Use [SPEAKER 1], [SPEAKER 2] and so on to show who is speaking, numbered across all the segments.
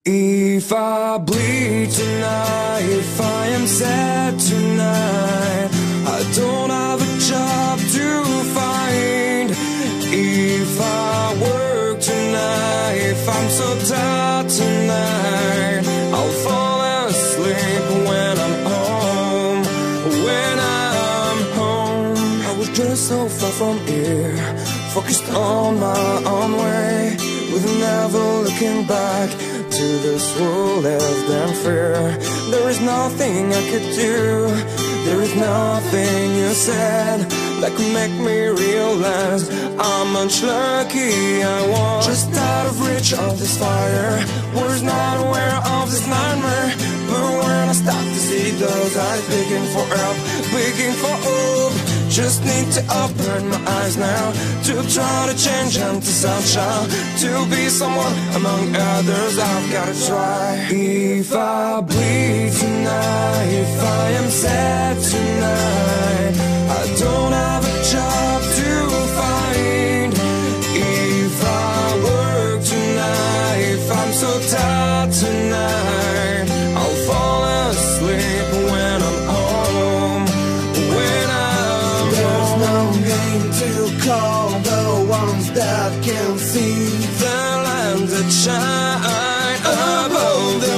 [SPEAKER 1] If I bleed tonight, if I am sad tonight, I don't have a job to find. If I work tonight, if I'm so tired tonight, I'll fall asleep when I'm home. When I'm home, I was just so far from here, focused on my own way, with never looking back to this world lived in fear. There is nothing I could do, there is nothing you said that could make me realize how much lucky I was. Just out of reach of this fire, was not aware of this nightmare. But when I start to see those eyes begging for help, begging for hope, just need to open my eyes now, to try to change them to sunshine, to be someone among others. I've gotta try. If I bleed tonight, if I am sad tonight, I don't have a job to find. If I work tonight, if I'm so tired tonight, I'll fall asleep when I'm home. When I'm
[SPEAKER 2] There's no name to call the ones that can see
[SPEAKER 1] the land that shine above the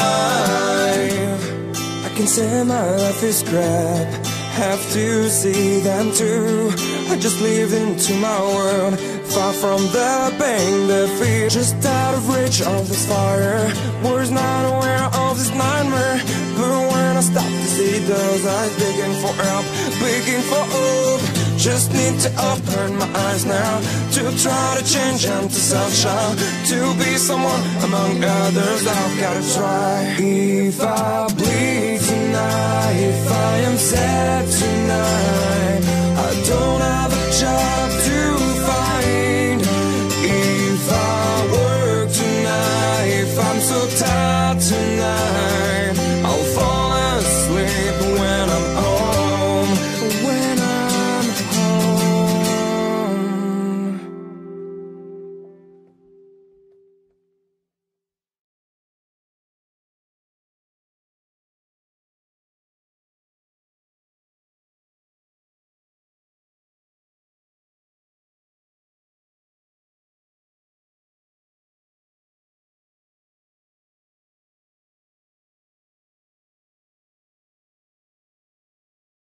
[SPEAKER 1] light. I can say my life is crap, have to see them too. I just live into my world, far from the pain, the fear. Just out of reach of this fire, was not aware of this nightmare. But when I stop to see those eyes begging for help, begging for hope, just need to open my eyes now, to try to change them to sunshine, to be someone among others. I've gotta try. If I bleed tonight, if I am sad tonight,